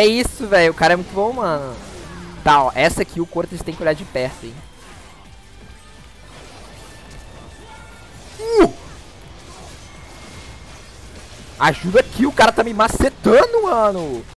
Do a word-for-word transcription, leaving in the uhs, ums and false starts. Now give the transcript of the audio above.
é isso, velho. O cara é muito bom, mano. Tá, ó. Essa aqui o Cortez tem que olhar de perto, hein. Uh! Ajuda aqui, o cara tá me macetando, mano.